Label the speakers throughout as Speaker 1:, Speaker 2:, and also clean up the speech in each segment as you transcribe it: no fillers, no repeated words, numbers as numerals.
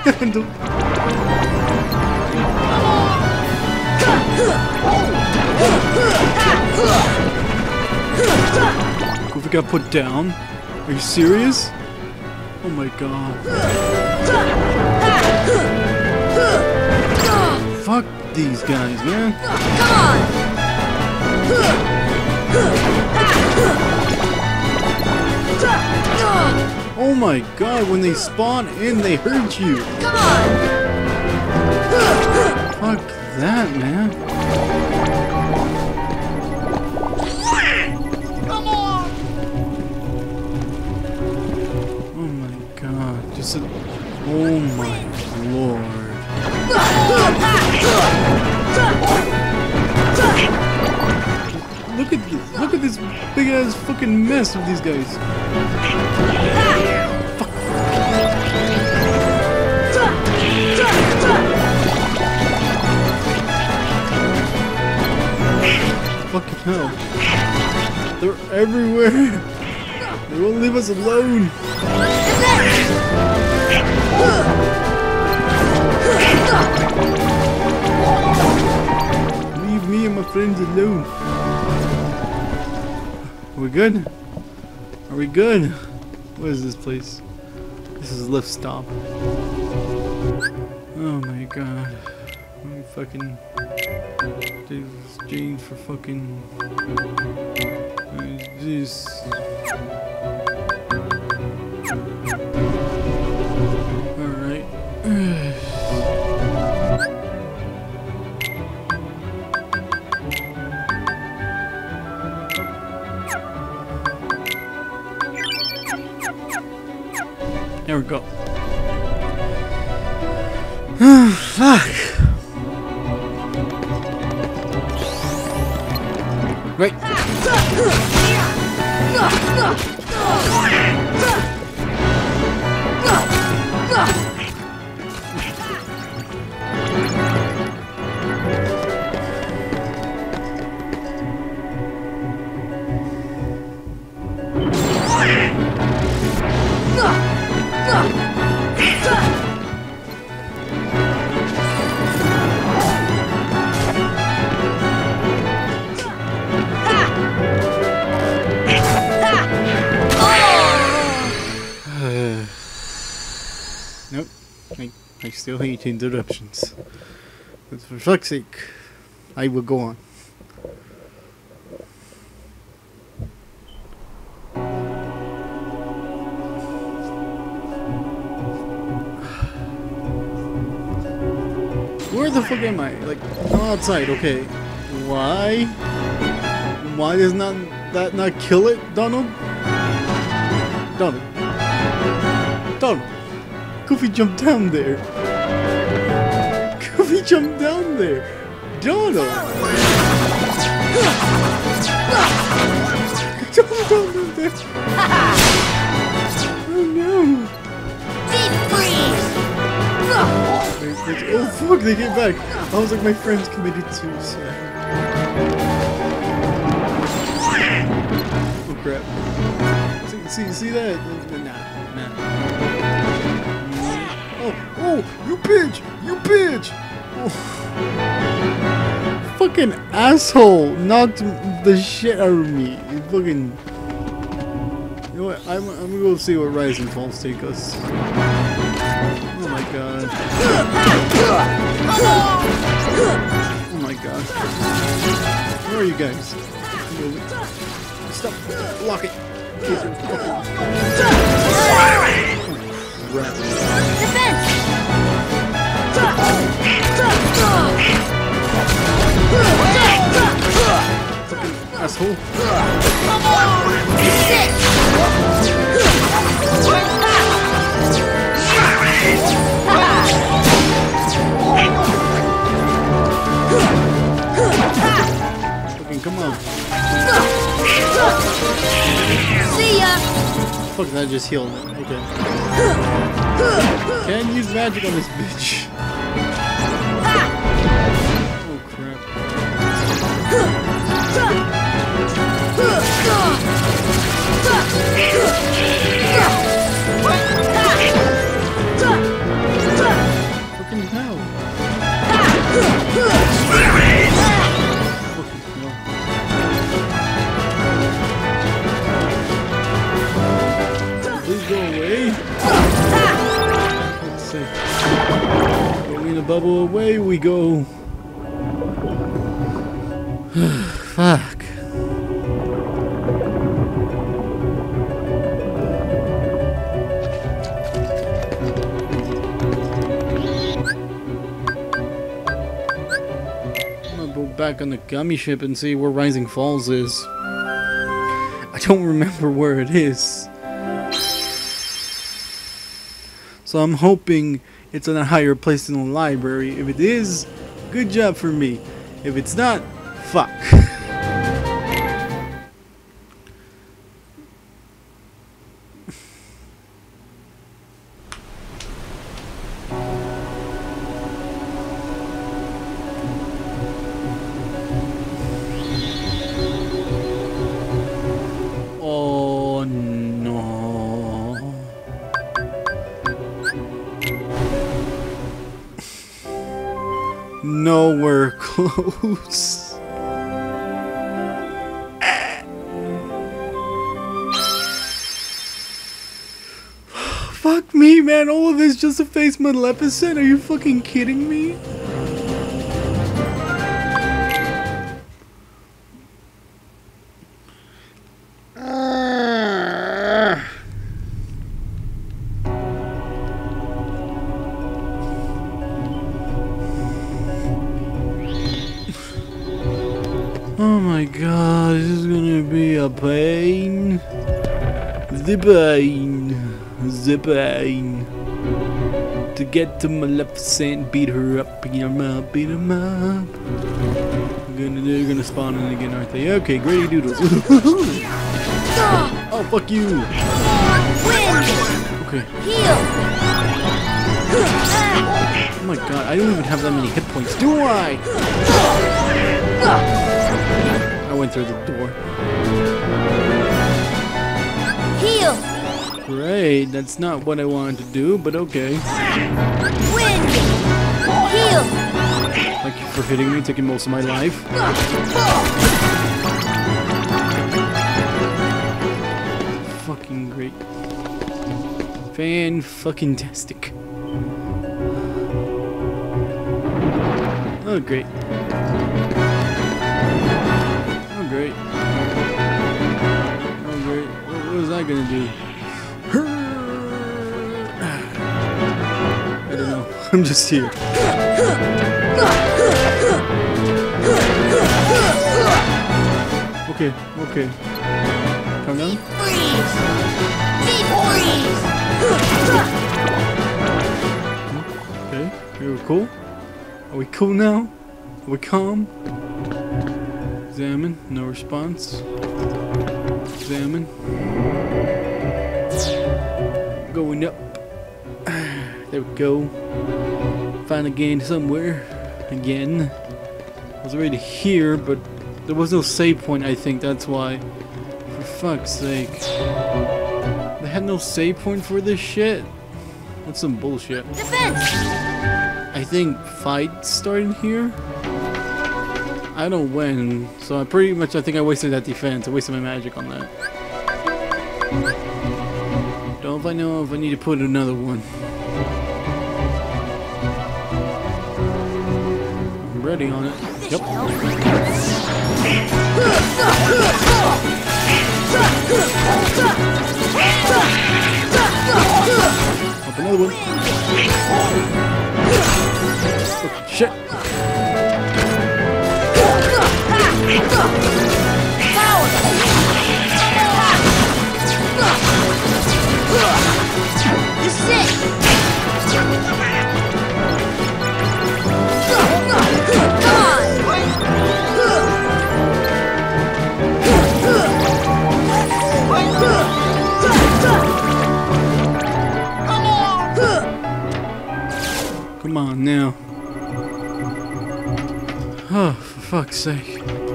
Speaker 1: Goofy got put down? Are you serious? Oh my god. Fuck these guys, man. Oh my god, when they spawn in, they hurt you. Fuck that, man. Oh my god, just a... Oh my lord. Look at this big ass fucking mess of these guys. Fuck. Fucking hell. They're everywhere. They won't leave us alone. Leave me and my friends alone. Are we good? Are we good? What is this place? This is lift stop. Oh my god. Let me fucking do exchange for fucking this. Alright. There we go. Fuck. Right. Nope. I still hate interruptions. But for fuck's sake, I will go on. Where the fuck am I? Like, I'm outside, okay. Why? Why does that not kill it, Donald? Donald. Donald. Goofy jumped down there. Goofy jumped down there. Donald. Jump down there. Oh no.
Speaker 2: Deep freeze.
Speaker 1: Oh fuck, they came back. I was like, my friends committed suicide. Oh crap. See that? Nah. Oh, you bitch! You bitch! Oh. Fucking asshole knocked the shit out of me. You fucking... You know what? I'm gonna go see what Rise and Falls take us. Oh my god. Oh my god. Where are you guys? Stop. Block it.
Speaker 2: Defense.
Speaker 1: Fucking asshole.
Speaker 2: Come on. Sit.
Speaker 1: Fucking come on.
Speaker 2: See ya.
Speaker 1: Fuck, that just healed it. Okay. Can't use magic on this bitch. Oh crap. bubble, away we go. Fuck. Back on the gummy ship and see where Rising Falls is. I don't remember where it is. So I'm hoping it's in a higher place in the library. If it is, good job for me. If it's not, fuck. Oh no. Nowhere close. Fuck me, man. All of this just to face Maleficent? Are you fucking kidding me? Oh my god, this is gonna be a pain. The pain. The pain. To get to Maleficent, beat her up, beat him up, beat him up. They're gonna spawn in again, aren't they? Okay, Grady Doodles. Oh, fuck you. Okay. Oh my god, I don't even have that many hit points, do I? I went through the door.
Speaker 2: Heal.
Speaker 1: Great, that's not what I wanted to do, but okay.
Speaker 2: Wind. Heal.
Speaker 1: Thank you for hitting me, taking most of my life. Fucking great. Fan-fucking-tastic. Oh, great. Oh, great. Oh, great. What was I gonna do? I don't know. I'm just here. Okay, okay. Calm down.
Speaker 2: Freeze. Deep freeze.
Speaker 1: Okay, we're cool. Are we cool now? Are we calm? Examine, no response. Examine. Going up. There we go. Finally gained somewhere. Again. I was already here, but there was no save point, I think, that's why. For fuck's sake. They had no save point for this shit? That's some bullshit.
Speaker 2: Defense.
Speaker 1: I think fight started here. I don't win, so I think I wasted that defense. I wasted my magic on that. Don't know if I need to put another one. I'm ready on it. Yep. Up another one. Oh, shit. Come on now. Oh, for fuck's sake.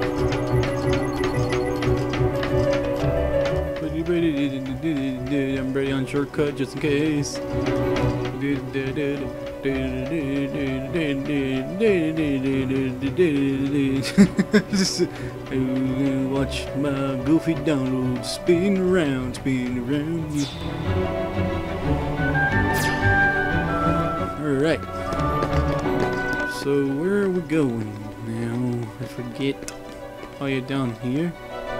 Speaker 1: I'm ready on shortcut just in case. Watch my goofy download spin around, spin around. Alright. So where are we going now? I forget. Oh, you're down here.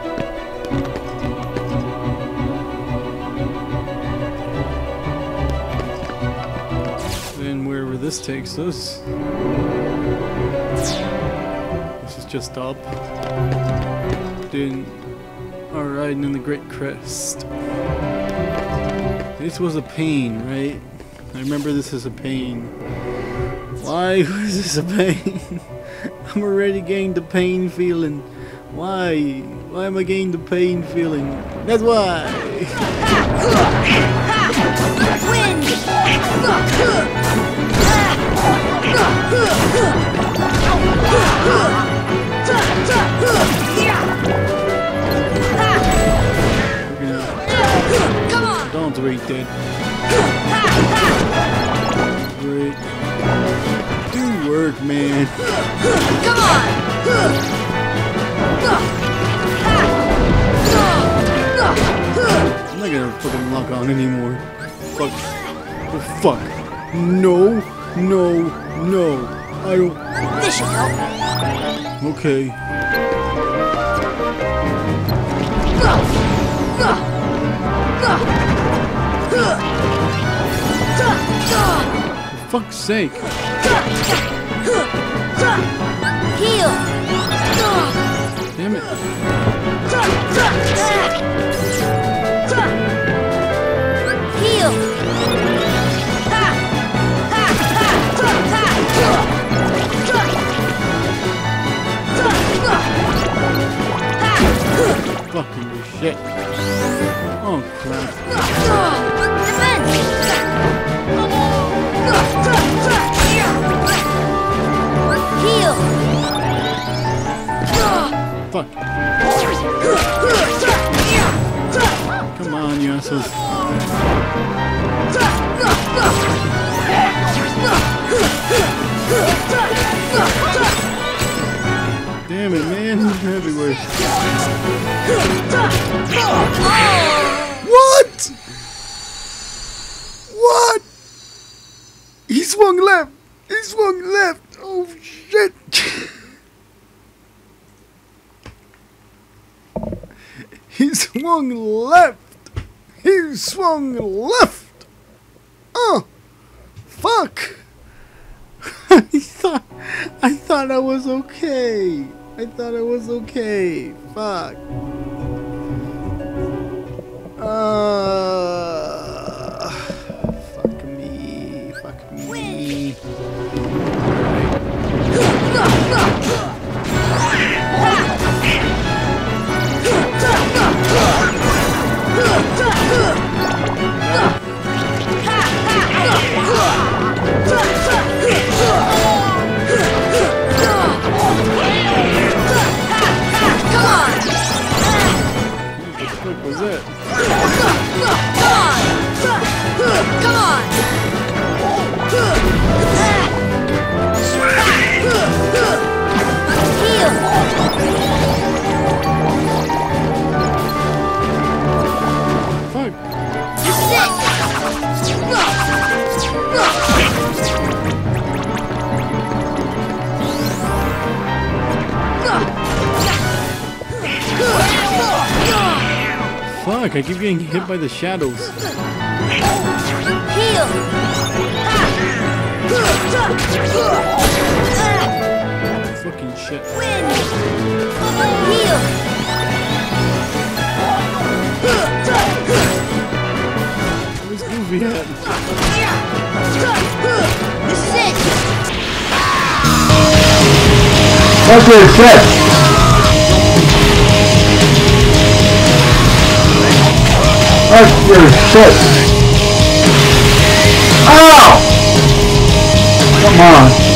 Speaker 1: Then wherever this takes us. This is just up. Then, alright, and then the Great Crest. This was a pain, right? I remember this as a pain. Why was this a pain? I'm already getting the pain feeling. Why? Why am I getting the pain feeling? That's why!
Speaker 2: Wind! Come on!
Speaker 1: Dawn's right dead. Great. Do work, man.
Speaker 2: Come on!
Speaker 1: I'm not gonna fucking lock on anymore. Fuck. Oh, fuck. No. No. No. I don't.
Speaker 2: This should help.
Speaker 1: Okay. For fuck's sake.
Speaker 2: Heal!
Speaker 1: Damn it.
Speaker 2: Heal!
Speaker 1: Fucking shit. Oh crap.
Speaker 2: Defense! Heal!
Speaker 1: Fuck. Come on, you assholes. Damn it, man. Everywhere. What? What? He swung left. He swung left. Oh shit. He swung left. He swung left. Oh, fuck. I thought I was okay. I thought I was okay. Fuck. Fuck me. Fuck me. What was that?
Speaker 2: Come on! Heal!
Speaker 1: Fuck. Fuck, I keep getting hit by the shadows.
Speaker 2: Heal!
Speaker 1: Fucking shit.
Speaker 2: Wind! Heal!
Speaker 1: Where's Goofy at?
Speaker 2: This is it!
Speaker 3: That's your shit! That's your shit! Ow! Come on!